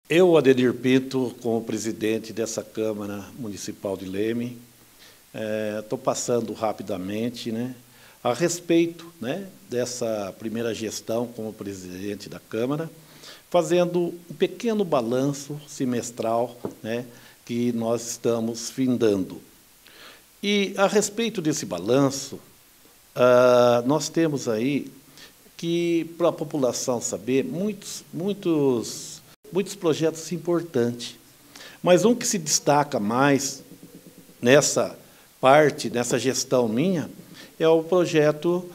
Eu, Adenir Pinto, como presidente dessa Câmara Municipal de Leme, estou passando rapidamente, a respeito, dessa primeira gestão como presidente da Câmara, fazendo um pequeno balanço semestral, que nós estamos findando. E, a respeito desse balanço, nós temos aí que, para a população saber, muitos projetos importantes. Mas um que se destaca mais nessa parte, nessa gestão minha, é o projeto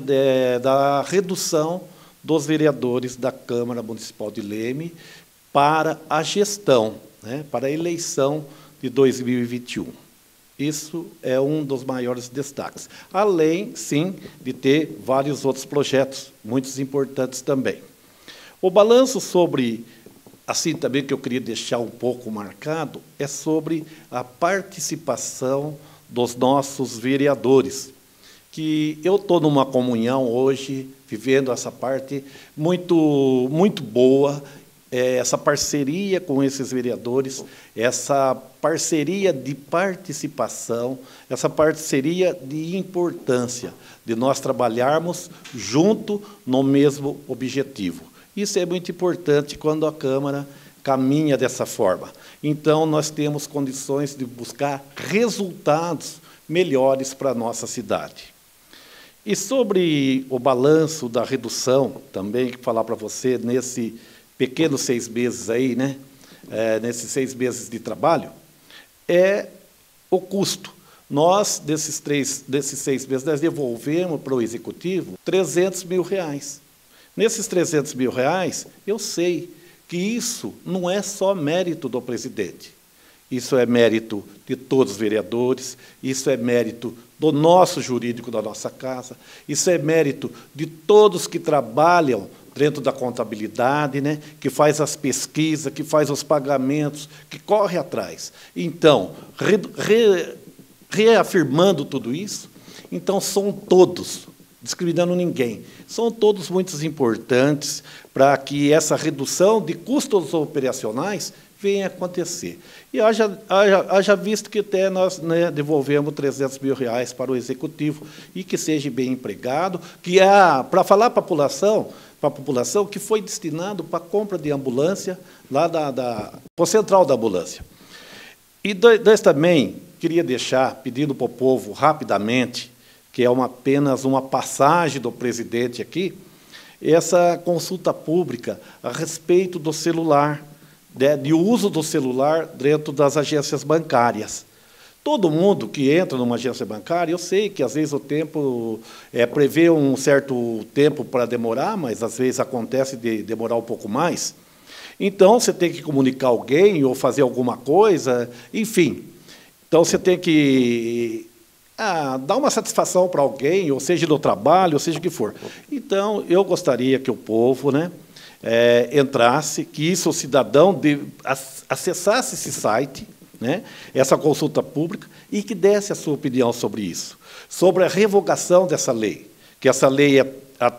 da redução dos vereadores da Câmara Municipal de Leme para a gestão, para a eleição de 2021. Isso é um dos maiores destaques. Além, sim, de ter vários outros projetos, muitos importantes também. O balanço sobre, assim também que eu queria deixar um pouco marcado, é sobre a participação dos nossos vereadores, que eu estou numa comunhão hoje, vivendo essa parte muito boa, essa parceria com esses vereadores, essa parceria de participação, essa parceria de importância, de nós trabalharmos junto no mesmo objetivo. Isso é muito importante quando a Câmara caminha dessa forma. Então, nós temos condições de buscar resultados melhores para a nossa cidade. E sobre o balanço da redução, também, que falar para você, nesse pequenos 6 meses aí, nesses 6 meses de trabalho, é o custo. Nós, desses 6 meses, nós devolvemos para o Executivo R$300 mil. Nesses R$300 mil, eu sei que isso não é só mérito do presidente. Isso é mérito de todos os vereadores, isso é mérito do nosso jurídico da nossa casa, isso é mérito de todos que trabalham dentro da contabilidade, que faz as pesquisas, que faz os pagamentos, que corre atrás. Então, reafirmando tudo isso, então são todos, discriminando ninguém, são todos muito importantes para que essa redução de custos operacionais venha acontecer. E haja visto que até nós devolvemos R$300 mil para o Executivo e que seja bem empregado, que para falar para a população que foi destinado para a compra de ambulância lá para o central da ambulância. E também queria deixar, pedindo para o povo rapidamente, que é apenas uma passagem do presidente aqui, essa consulta pública a respeito do celular, de uso do celular dentro das agências bancárias. Todo mundo que entra numa agência bancária, eu sei que, às vezes, o tempo prevê um certo tempo para demorar, mas, às vezes, acontece de demorar um pouco mais. Então, você tem que comunicar alguém ou fazer alguma coisa, enfim. Então, você tem que dar uma satisfação para alguém, ou seja, no trabalho, ou seja o que for. Então, eu gostaria que o povo entrasse, que o cidadão acessasse esse site, essa consulta pública, e que desse a sua opinião sobre isso, sobre a revogação dessa lei, que essa lei é a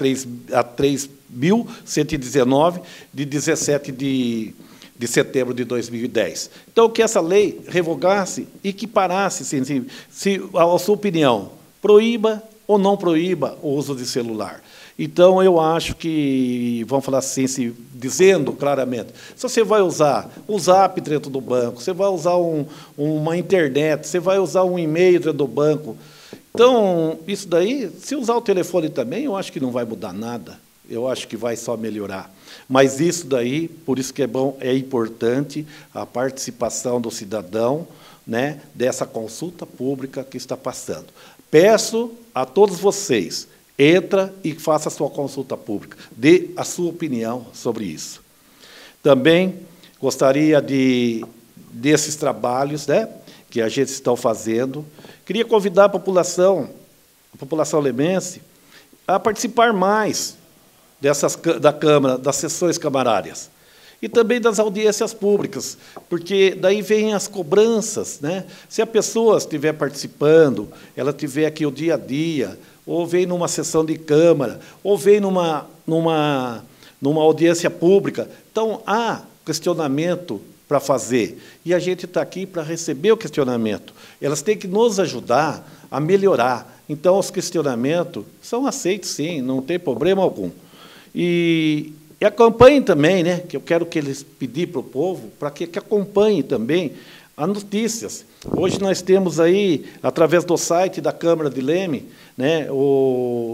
3.119, de 17 de setembro de 2010. Então, que essa lei revogasse e que parasse, se a sua opinião, proíba ou não proíba o uso de celular. Então, eu acho que, vamos falar assim, dizendo claramente, se você vai usar um zap dentro do banco, você vai usar uma internet, você vai usar um e-mail dentro do banco. Então, isso daí, se usar o telefone também, eu acho que não vai mudar nada. Eu acho que vai só melhorar. Mas isso daí, por isso que é importante a participação do cidadão, dessa consulta pública que está passando. Peço a todos vocês, entra e faça a sua consulta pública, dê a sua opinião sobre isso. Também gostaria desses trabalhos, que a gente está fazendo, queria convidar a população lemense, a participar mais da Câmara, das sessões camarárias, e também das audiências públicas, porque daí vêm as cobranças. Se a pessoa estiver participando, ela estiver aqui o dia a dia, ou vem numa sessão de Câmara, ou vem numa audiência pública, então há questionamento para fazer, e a gente está aqui para receber o questionamento. Elas têm que nos ajudar a melhorar. Então, os questionamentos são aceitos, sim, não tem problema algum. E acompanhem também, né, que eu quero que eles pedir para o povo, para que acompanhem também as notícias. Hoje nós temos aí, através do site da Câmara de Leme, né, o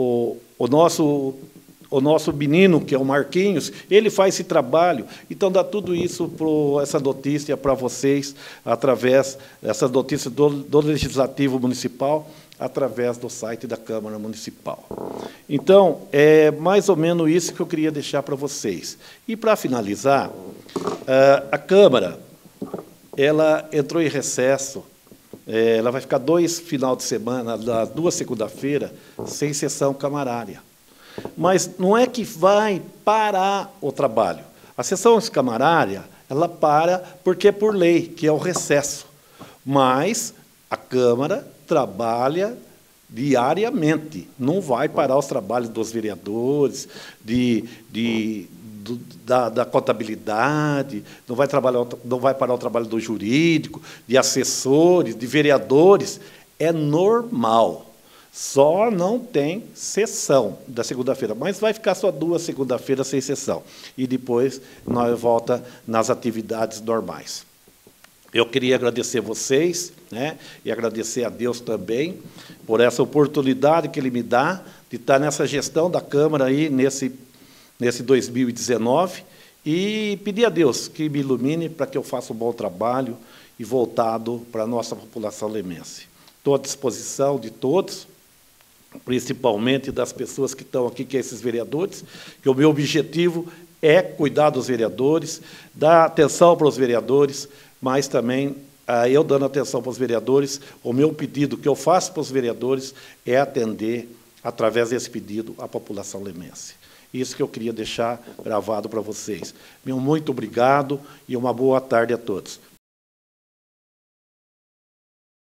nosso menino, que é o Marquinhos, ele faz esse trabalho. Então, dá tudo isso, essa notícia para vocês, através dessas notícias do Legislativo Municipal, através do site da Câmara Municipal. Então, é mais ou menos isso que eu queria deixar para vocês. E, para finalizar, a Câmara, ela entrou em recesso, ela vai ficar 2 final de semana, 2 segunda-feira, sem sessão camarária. Mas não é que vai parar o trabalho. A sessão camarária, ela para porque é por lei, que é o recesso. Mas a Câmara trabalha diariamente, não vai parar os trabalhos dos vereadores, da contabilidade, não vai parar o trabalho do jurídico, de assessores, de vereadores. É normal. Só não tem sessão da segunda-feira, mas vai ficar só 2 segunda-feiras sem sessão. E depois nós voltamos nas atividades normais. Eu queria agradecer vocês, né, e agradecer a Deus também por essa oportunidade que Ele me dá de estar nessa gestão da Câmara aí, nesse 2019, e pedir a Deus que me ilumine para que eu faça um bom trabalho e voltado para a nossa população lemense. Estou à disposição de todos, principalmente das pessoas que estão aqui, que são esses vereadores, que o meu objetivo é cuidar dos vereadores, dar atenção para os vereadores, mas também, eu dando atenção para os vereadores, o meu pedido que eu faço para os vereadores é atender, através desse pedido, a população lemense. Isso que eu queria deixar gravado para vocês. Meu muito obrigado e uma boa tarde a todos.